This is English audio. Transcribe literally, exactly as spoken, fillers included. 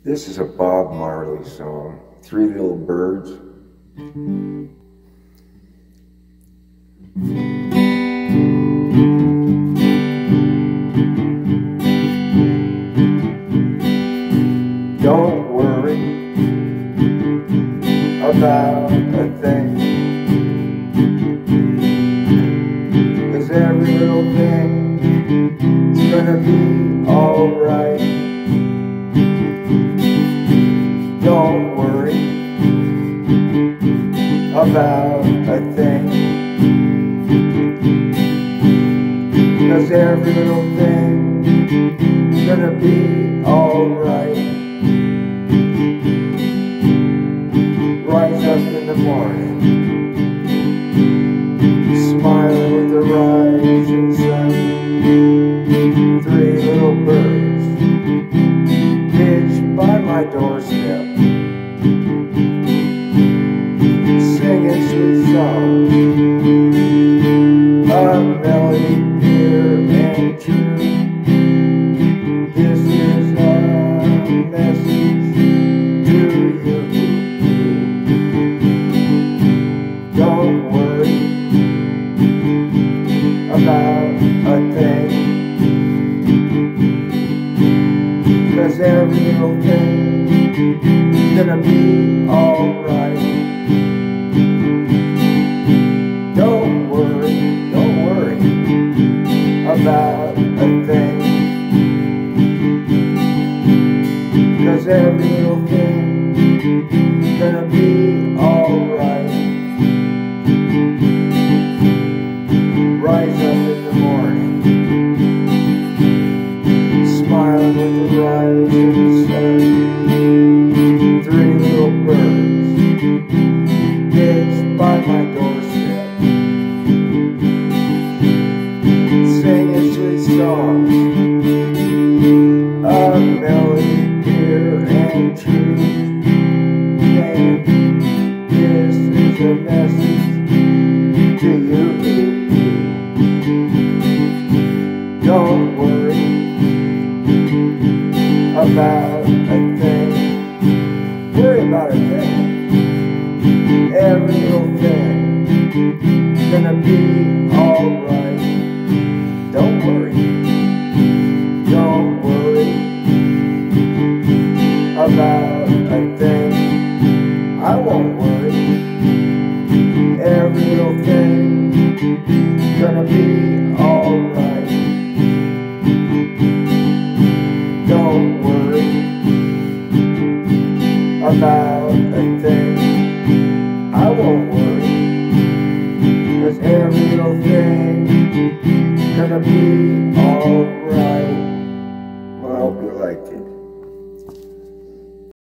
This is a Bob Marley song, Three Little Birds. Don't worry about a thing, 'cause every little thing is gonna be alright. Don't worry about a thing, 'cause every little thing is gonna be alright. Rise up in the morning, smiling with the rising sun. Three little birds pitched by my doorstep, singing sweet songs, a melody pure and true. This is a message to you. Don't worry about a thing, 'cause every little thing is gonna be alright. Don't worry, don't worry about a thing, 'cause every little thing is gonna be alright. Rise up in the morning, smiling with the rising sun. Three little birds pitched by my doorstep, singing sweet songs, a melody pure and true. And this is a message to you. Don't worry about a thing. Worry about a thing. Every little thing is gonna be alright. Don't worry. Don't worry about a thing. I won't worry. Every little thing is gonna be alright. Don't worry about a thing. I won't worry, 'cause every little thing is gonna be alright.